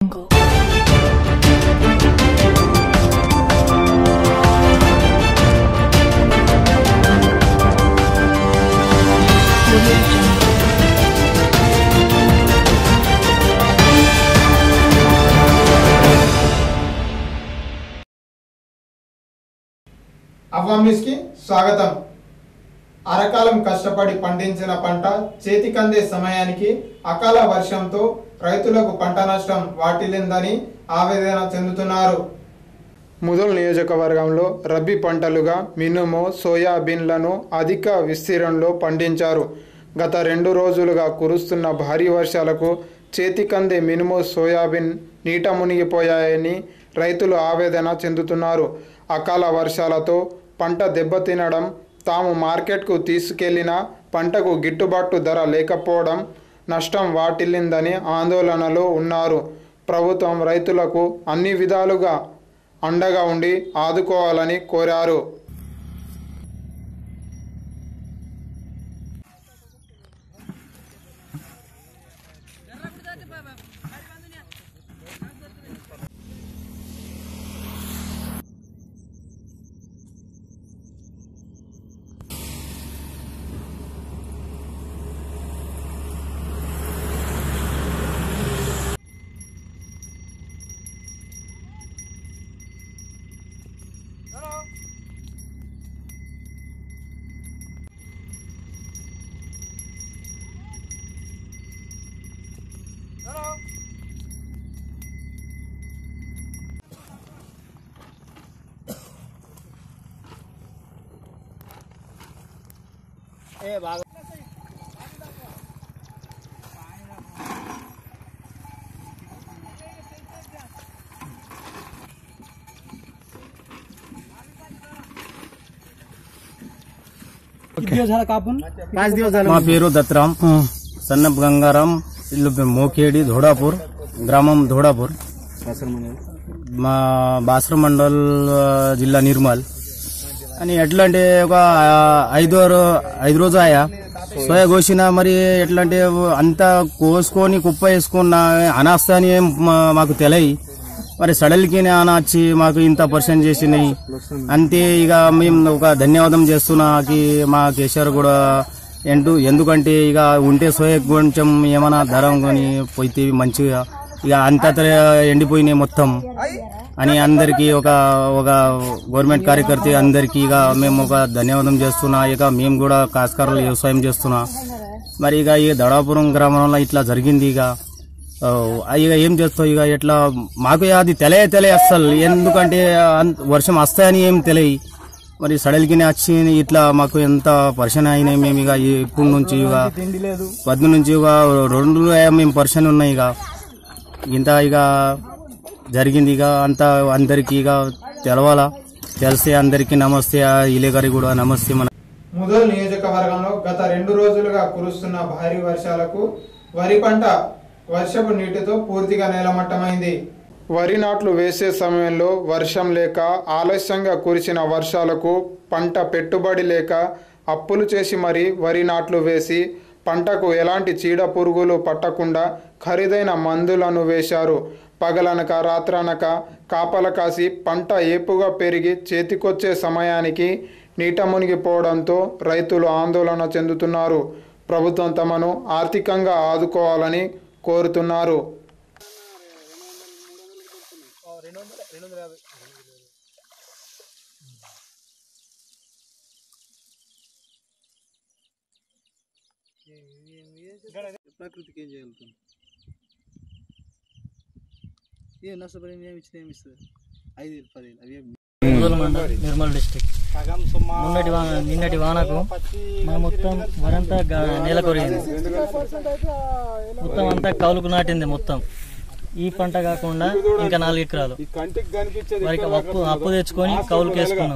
అవామిస్కి స్వాగతం. అరకాలం కష్టపడి పండించిన పంట చేతికందే సమయానికి అకాల వర్షంతో రైతులకు పంట నష్టం వాటిల్లిందని ఆవేదన చెందుతున్నారు. ముదల్ నియోజకవర్గంలో రబీ పంటలుగా మినుము, సోయాబీన్లను అధిక విస్తీర్ణంలో పండించారు. గత 2 రోజులుగా కురుస్తున్న భారీ వర్షాలకు చేతికందే మినుము, సోయాబీన్ నీట మునిగిపోయాయని రైతులు ఆవేదన చెందుతున్నారు. అకాల వర్షాలతో పంట దెబ్బతినడం, తాము మార్కెట్కు తీసుకెళ్లిన పంటకు గిట్టుబాటు ధర లేకపోవడం నష్టం వాటిల్లిందని ఆందోళనలో ఉన్నారు. ప్రభుత్వం రైతులకు అన్ని విధాలుగా అండగా ఉండి ఆదుకోవాలని కోరారు. మా పేరు దత్రాం, సన్నప్ గంగారాం, ఇల్లు మోకేడి, ధోడాపూర్ గ్రామం, ధోడాపూర్, మా బాసర మండల్, జిల్లా నిర్మల్. అని ఎట్లా అంటే ఒక 5 రోజు ఆయా సోయా కోసిన, మరి ఎట్లా అంటే అంతా కోసుకొని కుప్ప వేసుకున్న అనాస్తా అని మాకు తెలియ, మరి సడల్కి ఆనా వచ్చి మాకు ఇంత పర్సెంట్ చేసినాయి. అంతే ఇక మేము ఒక ధన్యవాదం చేస్తున్నా మా కేసీఆర్ కూడా ఎందుకంటే ఇక ఉంటే సోయా కొంచెం ఏమైనా ధర కొని పోతే మంచిగా, ఇక అంతా ఎండిపోయినాయి మొత్తం అని అందరికీ ఒక గవర్నమెంట్ కార్యకర్త అందరికీ ఇక మేము ఒక ధన్యవాదం చేస్తున్నా. ఇక మేము కూడా కాస్కారాలు వ్యవసాయం చేస్తున్నా. మరి ఇక ఈ దడాపురం గ్రామంలో ఇట్లా జరిగింది. ఇక ఏం చేస్తావు, ఇక ఎట్లా మాకు అది తెలియ అస్సలు, ఎందుకంటే వర్షం వస్తాయని ఏం తెలియ, మరి సడల్కినే వచ్చి ఇట్లా మాకు ఎంత పర్సన్ అయినాయి. మేము ఇక ఇప్పుడు నుంచి ఇక 10 నుంచి ఇక 2 మేము పర్సన్ ఉన్నాయి. ఇంత ఇక జరిగింది. ఇక అంతా అందరికీ ఇక తెలవాలా, తెలిస్తే అందరికీ నమస్తే, ఇలే గారి కూడా నమస్తే. మన ముదల్ నియోజకవర్గంలో గత 2 రోజులుగా కురుస్తున్న భారీ వర్షాలకు వరి పంట వర్షపు నీటితో పూర్తిగా నేలమట్టమైంది. వరి నాట్లు వేసే సమయంలో వర్షం లేక ఆలస్యంగా కురిసిన వర్షాలకు పంట పెట్టుబడి లేక అప్పులు చేసి మరీ వరి నాట్లు వేసి పంటకు ఎలాంటి చీడ పురుగులు పట్టకుండా ఖరీదైన మందులను వేశారు. పగలనక రాత్రనక కాపల కాసి పంట ఏపుగా పెరిగి చేతికొచ్చే సమయానికి నీట మునిగిపోవడంతో రైతులు ఆందోళన చెందుతున్నారు. ప్రభుత్వం తమను ఆర్థికంగా ఆదుకోవాలని కోరుతున్నారు. ప్రకృతికి ఏం చేయగలుగుతాం? ఏం నష్టపరిహారం ఏమి ఇచ్చిన ఏమి ఇస్తుంది? 5,000 10,000 అవి నిర్మల్ డిస్ట్రిక్ట్. నిన్నటి వానకు మా మొత్తం వరంతా నేల కొరిగింది, మొత్తం అంతా కౌలుకు నాటింది. మొత్తం ఈ పంట కాకుండా ఇంకా 4 ఎకరాలు వారికి అప్పు తెచ్చుకొని కౌలుకు వేసుకున్నాం.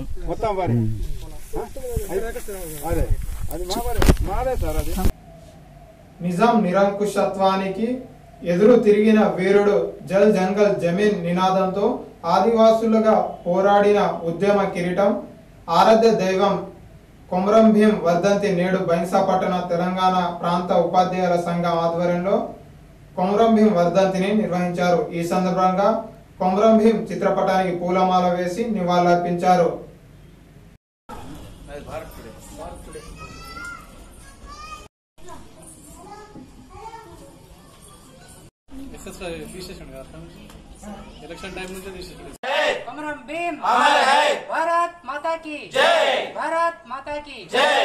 నిజాం నిరంకుశత్వానికి ఎదురు తిరిగిన వీరుడు జల్ జంగల్ జమీన్ నినాదంతో ఆదివాసులుగా పోరాడిన ఉద్యమ కిరీటం ఆరాధ్య దైవం కొమరం భీం వర్ధంతి నేడు బైన్సాపట్టణ తెలంగాణ ప్రాంత ఉపాధ్యాయుల సంఘం ఆధ్వర్యంలో కొమరం భీం వర్ధంతిని నిర్వహించారు. ఈ సందర్భంగా కొమరం భీం చిత్రపటానికి పూలమాల వేసి నివాళులర్పించారు. ఎలక్షన్ టైం నుంచి కొమరం భీం అమర్ హై, భారత్ మాతా కీ జై, భారత్ మాతా కీ జై.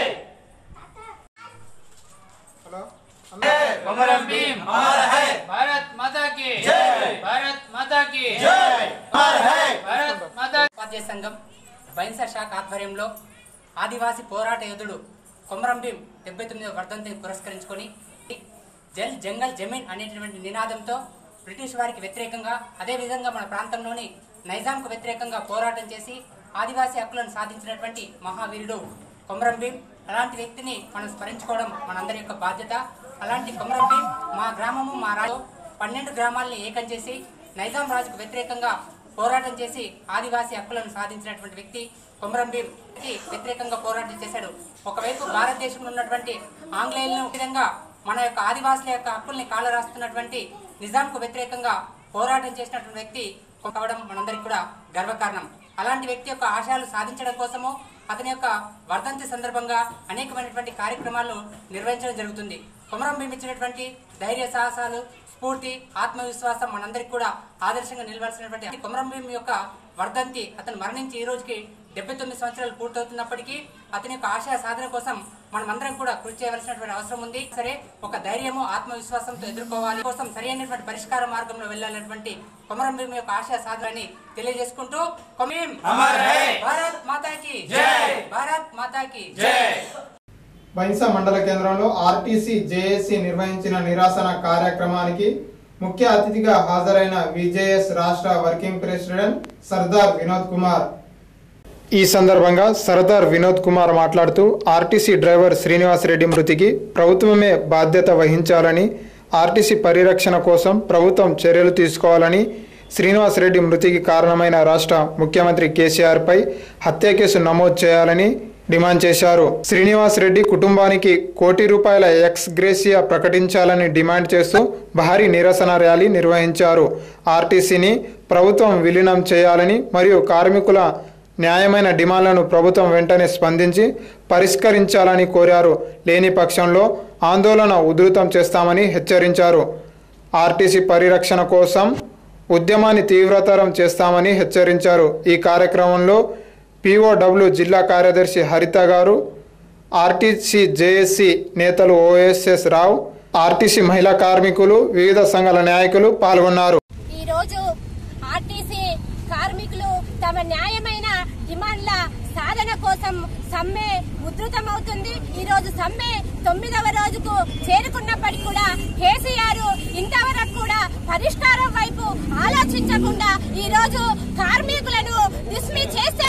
కొమరం భీం అమర్ హై, భారత్ మాతా కీ జై, భారత్ మాతా కీ జై, అమర్ హై, భారత్ మాతా. ఉపాధ్యాయ సంఘం బైన్సర్ శాఖ ఆధ్వర్యంలో ఆదివాసీ పోరాట యోధుడు కొమరం భీం 79వ వర్ధంతిని పురస్కరించుకొని జల్ జంగల్ జమీన్ అనేటువంటి నినాదంతో బ్రిటిష్ వారికి వ్యతిరేకంగా అదేవిధంగా మన ప్రాంతంలోని నైజాంకు వ్యతిరేకంగా పోరాటం చేసి ఆదివాసీ హక్కులను సాధించినటువంటి మహావీరుడు కొమరం భీం. అలాంటి వ్యక్తిని మనం స్మరించుకోవడం మనందరి యొక్క బాధ్యత. అలాంటి కొమరం భీం మా గ్రామము మా రాజు 12 గ్రామాలని ఏకం చేసి నైజాం రాజుకు వ్యతిరేకంగా పోరాటం చేసి ఆదివాసీ హక్కులను సాధించినటువంటి వ్యక్తి కొమరం భీం వ్యతిరేకంగా పోరాటం చేశాడు. ఒకవైపు భారతదేశంలో ఉన్నటువంటి ఆంగ్లేయులను విధంగా మన యొక్క ఆదివాసుల యొక్క హక్కుల్ని కాలరాస్తున్నటువంటి నిజాంకు వ్యతిరేకంగా పోరాటం చేసినటువంటి వ్యక్తి కావడం మనందరికీ కూడా గర్వకారణం. అలాంటి వ్యక్తి యొక్క ఆశయాలు సాధించడం కోసము అతని యొక్క వర్ధంతి సందర్భంగా అనేకమైనటువంటి కార్యక్రమాలను నిర్వహించడం జరుగుతుంది. కొమరం భీం ఇచ్చినటువంటి ధైర్య సాహసాలు, స్ఫూర్తి, ఆత్మవిశ్వాసం మనందరికీ కూడా ఆదర్శంగా నిలవాల్సినటువంటి కొమరం భీం యొక్క వర్ధంతి అతను మరణించి ఈ రోజుకి 79 సంవత్సరాలు పూర్తవుతున్నప్పటికీ అతని యొక్క ఆశయ సాధన కోసం మనమందరం కూడా కృషి చేయవలసినటువంటి అవసరం ఉంది. సరే, ఒక ధైర్యము ఆత్మవిశ్వాసంతో ఎదుర్కోవాలి కోసం సరైనటువంటి పరిష్కార మార్గంలో వెళ్ళాలన్నటువంటి కొమరం భీం యొక్క ఆశయ సాధనని తెలియజేసుకుంటూ భారత్ మాతాకి జై, భారత్ మాతాకి జై. బైన్సా మండల కేంద్రంలో ఆర్టీసీ జేఏసీ నిర్వహించిన నిరసన కార్యక్రమానికి ముఖ్య అతిథిగా హాజరైన విజేఎస్ రాష్ట్ర వర్కింగ్ ప్రెసిడెంట్ సర్దార్ వినోద్ కుమార్. ఈ సందర్భంగా సర్దార్ వినోద్ కుమార్ మాట్లాడుతూ ఆర్టీసీ డ్రైవర్ శ్రీనివాస్ రెడ్డి మృతికి ప్రభుత్వమే బాధ్యత వహించాలని, ఆర్టీసీ పరిరక్షణ కోసం ప్రభుత్వం చర్యలు తీసుకోవాలని, శ్రీనివాస్ రెడ్డి మృతికి కారణమైన రాష్ట్ర ముఖ్యమంత్రి కేసీఆర్పై హత్య కేసు నమోదు చేయాలని డిమాండ్ చేశారు. శ్రీనివాస్ రెడ్డి కుటుంబానికి ₹1,00,00,000 ఎక్స్ గ్రేసియా ప్రకటించాలని డిమాండ్ చేస్తూ భారీ నిరసన ర్యాలీ నిర్వహించారు. ఆర్టీసీని ప్రభుత్వం విలీనం చేయాలని మరియు కార్మికుల న్యాయమైన డిమాండ్లను ప్రభుత్వం వెంటనే స్పందించి పరిష్కరించాలని కోరారు. లేని పక్షంలో ఆందోళన ఉధృతం చేస్తామని హెచ్చరించారు. ఆర్టీసీ పరిరక్షణ కోసం ఉద్యమాన్ని తీవ్రతరం చేస్తామని హెచ్చరించారు. ఈ కార్యక్రమంలో POW జిల్లా కార్యదర్శి హరిత గారు, ఆర్టీసీ జేఏసీ నేతలు OSS రావు, ఆర్టీసీ మహిళా కార్మికులు, వివిధ సంఘాల నాయకులు పాల్గొన్నారు. ఈరోజు ఆర్టీసీ కార్మికులు తమ న్యాయమైన డిమాండ్ల సాధన కోసం సమ్మె ఉధృతమవుతుంది. ఈ రోజు సమ్మె 9వ రోజుకు చేరుకున్నప్పటికీ కూడా కేసీఆర్ ఇంతవరకు కూడా పరిష్కారం వైపు ఆలోచించకుండా ఈ రోజు కార్మికులను డిస్మిస్ చేస్తే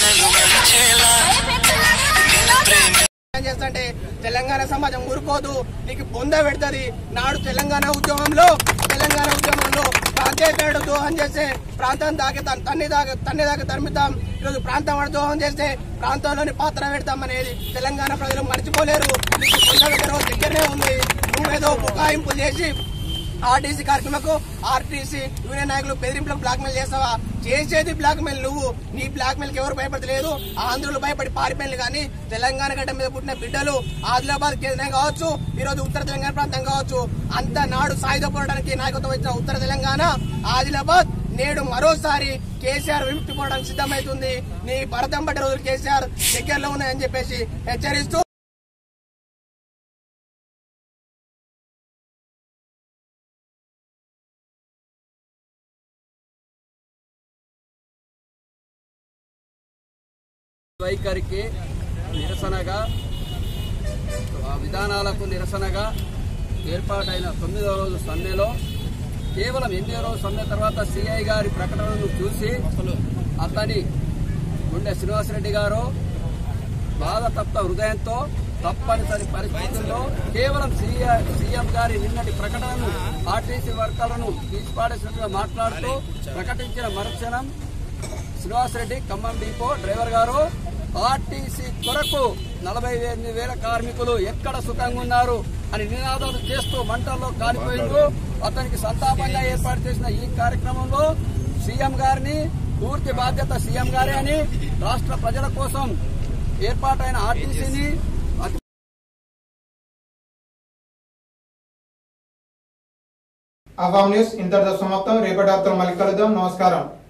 చేస్తుంటే తెలంగాణ సమాజం ఊరుకోదు, నీకు బొంద పెడుతుంది. నాడు తెలంగాణ ఉద్యమంలో ప్రాంతీయతను దోహం చేస్తే ప్రాంతం దాకి తన్ని దాకా తరిమిద్దాం. ఈరోజు ప్రాంతం దోహం చేస్తే ప్రాంతంలోని పాత్ర పెడతాం అనేది తెలంగాణ ప్రజలు మర్చిపోలేరు. నీకు బొంద పెట్టే రోజు దగ్గరనే ఉంది. నువ్వేదో బుకాయింపులు చేసి ఆర్టీసీ కార్యక్రమకు ఆర్టీసీ యూనియన్ నాయకులు బెదిరింపులకు బ్లాక్మెయిల్ చేస్తావా? చేసేది బ్లాక్మెయిల్ నువ్వు. నీ బ్లాక్మెయిల్ కి ఎవరు భయపడలేదు. ఆంధ్రులు భయపడి పారిపోయిన కానీ తెలంగాణ గడ్డ మీద పుట్టిన బిడ్డలు ఆదిలాబాద్ కేంద్రం కావచ్చు, ఈ రోజు ఉత్తర తెలంగాణ ప్రాంతం కావచ్చు, అంత నాడు సాయుధ పోరాటానికి నాయకత్వం వచ్చిన ఉత్తర తెలంగాణ ఆదిలాబాద్ నేడు మరోసారి కేసీఆర్ విముక్తి పోవడానికి సిద్ధమవుతుంది. నీ భరతం పడ్డ రోజులు కేసీఆర్ దగ్గరలో ఉన్నాయని చెప్పేసి హెచ్చరిస్తూ వైఖరికి నిరసనగా విధానాలకు నిరసనగా ఏర్పాటైన 9వ రోజు సమ్మెలో కేవలం 8వ రోజు సమ్మె తర్వాత సిఐ గారి ప్రకటనను చూసి అతని గుండె శ్రీనివాసరెడ్డి గారు బాధతప్త హృదయంతో తప్పనిసరి పరిస్థితుల్లో కేవలం సీఎం గారి నిన్నటి ప్రకటనను ఆర్టీసీ వర్కర్లను తీసిపాడేసినట్టుగా మాట్లాడుతూ ప్రకటించిన మరుక్షణం శ్రీనివాసరెడ్డి ఖమ్మం డిపో డ్రైవర్ గారు ఆర్టీసీ కొరకు 48,000 కార్మికులు ఎక్కడ సుఖంగా ఉన్నారు అని నినాదాలు చేస్తూ మంటల్లో కాలిపోయిండు. అతనికి సంతాపంగా ఏర్పాటు చేసిన ఈ కార్యక్రమంలో సీఎం గారిని పూర్తి బాధ్యత సీఎం గారే అని రాష్ట్ర ప్రజల కోసం ఏర్పాటైన ఆర్టీసీని అవామ్ న్యూస్ ఇంతటితో సమాప్తం. రేపటి వార్తలు మళ్ళీ కలుద్దాం. నమస్కారం.